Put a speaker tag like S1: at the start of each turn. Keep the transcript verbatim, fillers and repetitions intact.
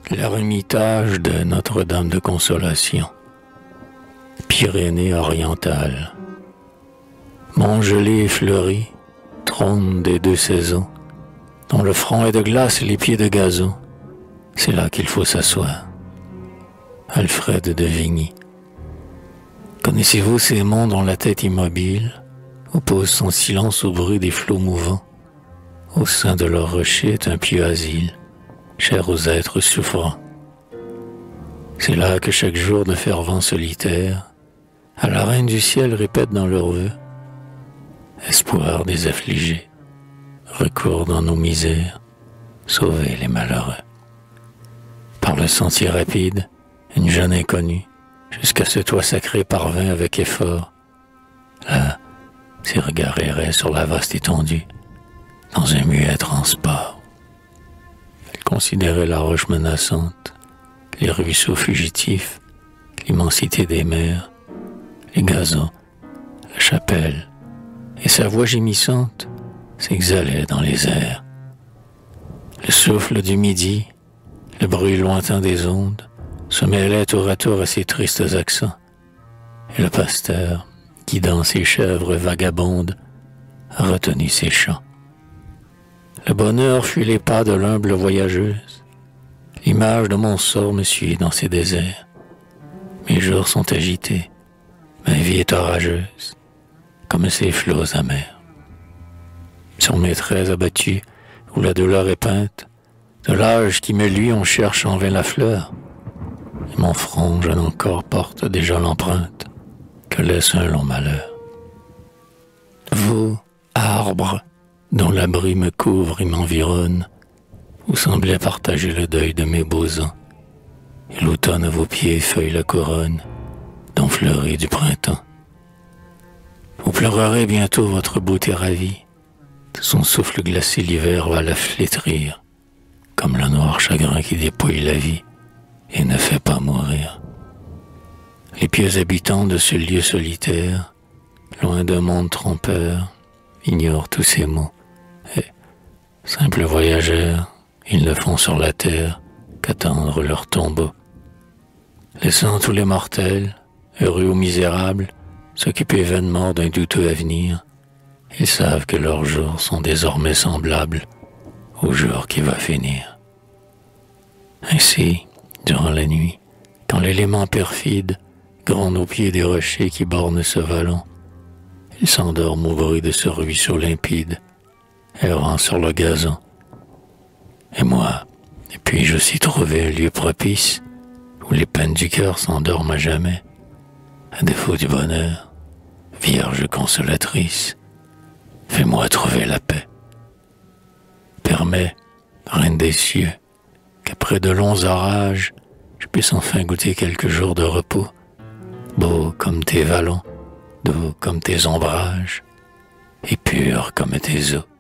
S1: L'ermitage de Notre-Dame de Consolation, Pyrénées orientales. Mont gelé et fleuri, trône des deux saisons, dont le front est de glace et les pieds de gazon, c'est là qu'il faut s'asseoir. Alfred de Vigny. Connaissez-vous ces monts dont la tête immobile oppose son silence au bruit des flots mouvants? Au sein de leur rocher est un pieux asile, cher aux êtres souffrants. C'est là que chaque jour de fervents solitaires, à la reine du ciel répètent dans leurs vœux, espoir des affligés, recours dans nos misères, sauver les malheureux. Par le sentier rapide, une jeune inconnue, jusqu'à ce toit sacré parvint avec effort. Là, ses regards erraient sur la vaste étendue, dans un muet transport. Elle considérait la roche menaçante, les ruisseaux fugitifs, l'immensité des mers, les gazons, la chapelle, et sa voix gémissante s'exhalait dans les airs. Le souffle du midi, le bruit lointain des ondes, se mêlaient tour à tour à ses tristes accents, et le pasteur, guidant ses chèvres vagabondes, a retenu ses chants. Le bonheur fuit les pas de l'humble voyageuse, l'image de mon sort me suit dans ces déserts. Mes jours sont agités, ma vie est orageuse, comme ces flots amers. Sur mes traits abattus, où la douleur est peinte, de l'âge qui me luit on cherche en vain la fleur, et mon front jeune encore porte déjà l'empreinte que laisse un long malheur. Vous, arbres, dont la brume me couvre et m'environne, vous semblez partager le deuil de mes beaux ans, et l'automne à vos pieds feuille la couronne, dont fleurit du printemps. Vous pleurerez bientôt votre beauté ravie, son souffle glacé l'hiver va la flétrir, comme le noir chagrin qui dépouille la vie et ne fait pas mourir. Les pieux habitants de ce lieu solitaire, loin d'un monde trompeur, ignorent tous ces mots, et, simples voyageurs, ils ne font sur la terre qu'attendre leur tombeau. Laissant tous les mortels, heureux ou misérables, s'occuper vainement d'un douteux avenir, ils savent que leurs jours sont désormais semblables au jour qui va finir. Ainsi, durant la nuit, quand l'élément perfide gronde au pied des rochers qui bornent ce vallon, il s'endorme au bruit de ce ruisseau limpide, errant sur le gazon. Et moi, puis-je aussi trouver un lieu propice où les peines du cœur s'endorment à jamais, à défaut du bonheur, Vierge consolatrice, fais-moi trouver la paix. Permets, Reine des cieux, qu'après de longs orages, je puisse enfin goûter quelques jours de repos, beau comme tes vallons, doux comme tes ombrages, et pur comme tes eaux.